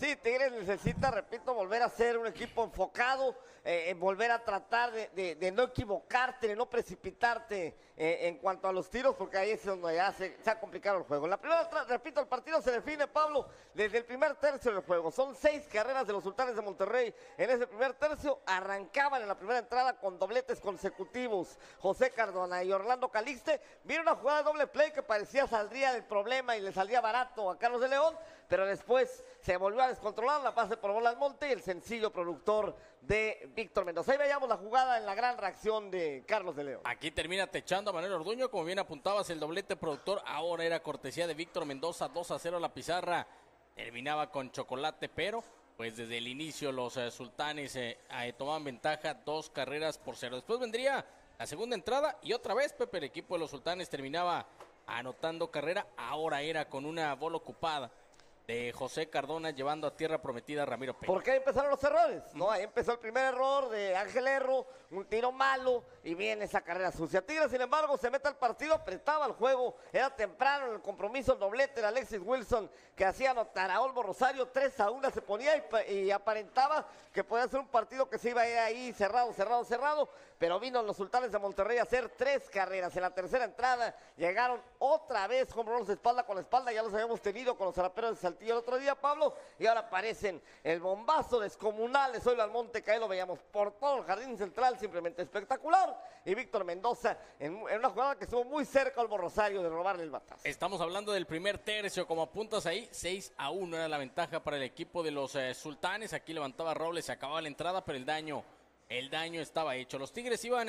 Sí, Tigres necesita, repito, volver a ser un equipo enfocado, volver a tratar de no equivocarte, de no precipitarte en cuanto a los tiros, porque ahí es donde ya se ha complicado el juego. La primera, repito, el partido se define, Pablo, desde el primer tercio del juego. Son 6 carreras de los Sultanes de Monterrey. En ese primer tercio arrancaban en la primera entrada con dobletes consecutivos. José Cardona y Orlando Calixte. Vieron una jugada de doble play que parecía saldría del problema y le salía barato a Carlos de León, pero después se volvió a descontrolar la pase por bola al monte y el sencillo productor de Víctor Mendoza. Ahí veíamos la jugada en la gran reacción de Carlos de León. Aquí termina techando a Manuel Orduño, como bien apuntabas, el doblete productor ahora era cortesía de Víctor Mendoza, 2-0 la pizarra, terminaba con chocolate, pero pues desde el inicio los Sultanes tomaban ventaja 2-0. Después vendría la segunda entrada y otra vez, Pepe, el equipo de los Sultanes terminaba anotando carrera, ahora era con una bola ocupada de José Cardona llevando a tierra prometida a Ramiro Peña. ¿Por qué ahí empezaron los errores? No, ahí empezó el primer error de Ángel Erro, un tiro malo y viene esa carrera sucia. Tigres, sin embargo, se mete al partido, apretaba el juego, era temprano en el compromiso, el doblete de Alexis Wilson que hacía anotar a Olmo Rosario, 3-1 se ponía y aparentaba que podía ser un partido que se iba a ir ahí cerrado, pero vino los Sultanes de Monterrey a hacer 3 carreras. En la tercera entrada llegaron otra vez home runs espalda con espalda, ya los habíamos tenido con los zaraperos de Saltillo el otro día, Pablo, y ahora aparecen el bombazo descomunal de Zoilo Almonte, que ahí lo veíamos por todo el jardín central, simplemente espectacular, y Víctor Mendoza en una jugada que estuvo muy cerca al Rosario de robarle el batazo. Estamos hablando del primer tercio, como apuntas ahí, 6-1 era la ventaja para el equipo de los Sultanes. Aquí levantaba Robles, se acababa la entrada, pero el daño estaba hecho. Los Tigres iban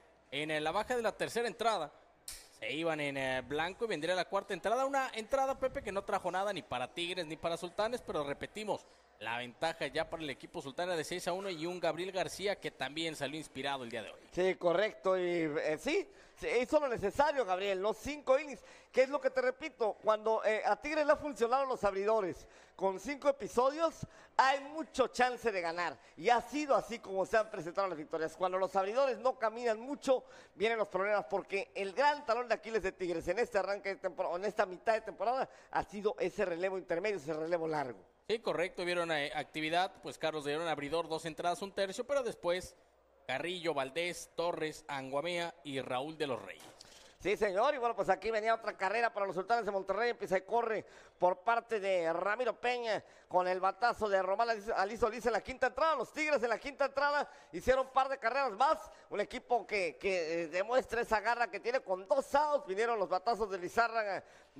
en la baja de la tercera entrada, se iban en blanco y vendría la cuarta entrada. Una entrada, Pepe, que no trajo nada ni para Tigres ni para Sultanes, pero repetimos, la ventaja ya para el equipo sultana de 6-1 y un Gabriel García que también salió inspirado el día de hoy. Sí, correcto, y sí, hizo lo necesario, Gabriel, los 5 innings, que es lo que te repito, cuando a Tigres le han funcionado los abridores, con 5 episodios, hay mucho chance de ganar, y ha sido así como se han presentado las victorias. Cuando los abridores no caminan mucho, vienen los problemas, porque el gran talón de Aquiles de Tigres en este arranque de temporada, en esta mitad de temporada, ha sido ese relevo intermedio, ese relevo largo. Sí, correcto, vieron actividad, pues Carlos de León abridor, 2 entradas, 1 tercio, pero después Carrillo, Valdés, Torres, Anguamea y Raúl de los Reyes. Sí, señor, y bueno, pues aquí venía otra carrera para los Sultanes de Monterrey, empieza y corre por parte de Ramiro Peña con el batazo de Román Aliso Liz en la quinta entrada. Los Tigres en la quinta entrada hicieron un par de carreras más, un equipo que demuestra esa garra que tiene con 2 outs. Vinieron los batazos de Lizárraga,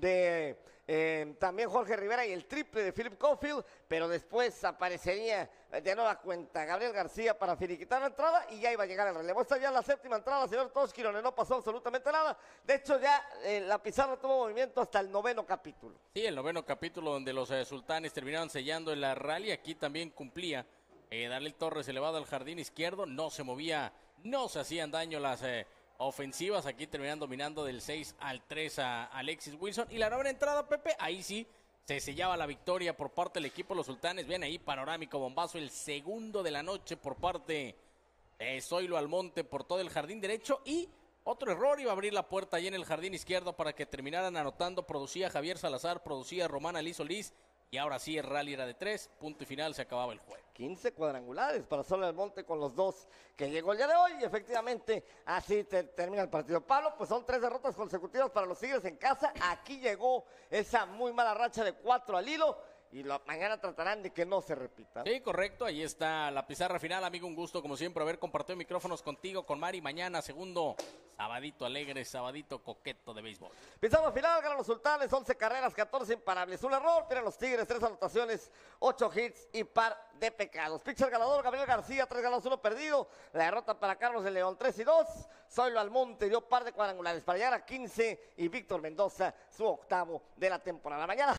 de también Jorge Rivera y el triple de Philip Caulfield, pero después aparecería de nueva cuenta Gabriel García para finiquitar la entrada y ya iba a llegar el relevo. Esta ya es la séptima entrada, señor Toski, donde no pasó absolutamente nada. De hecho, ya la pizarra tuvo movimiento hasta el 9º capítulo. Sí, el 9º capítulo donde los Sultanes terminaron sellando en la rally. Aquí también cumplía Daniel Torres elevado al jardín izquierdo, no se movía, no se hacían daño las ofensivas. Aquí terminan dominando del 6-3 a Alexis Wilson. Y la novena entrada, Pepe, ahí sí se sellaba la victoria por parte del equipo de los Sultanes. Ven ahí, panorámico bombazo, el segundo de la noche por parte de Zoilo Almonte por todo el jardín derecho. Y otro error, iba a abrir la puerta ahí en el jardín izquierdo para que terminaran anotando. Producía Javier Salazar, producía Román Aliso Liz. Y ahora sí, el rally era de 3, punto y final, se acababa el juego. 15 cuadrangulares para Zoilo Almonte con los 2 que llegó el día de hoy, y efectivamente así termina el partido. Pablo, pues son 3 derrotas consecutivas para los Tigres en casa. Aquí llegó esa muy mala racha de 4 al hilo, y mañana tratarán de que no se repita. Sí, correcto, ahí está la pizarra final, amigo, un gusto como siempre haber compartido micrófonos contigo, con Mari. Mañana, segundo sabadito alegre, sabadito coqueto de béisbol. Pizarra final, ganan los Sultanes, 11 carreras, 14 imparables, un error, tienen los Tigres, 3 anotaciones, 8 hits y par de pecados. Pitcher ganador, Gabriel García, 3 ganados, 1 perdido. La derrota para Carlos de León, 3-2. Zoilo Almonte dio par de cuadrangulares para llegar a 15, y Víctor Mendoza, su 8º de la temporada. Mañana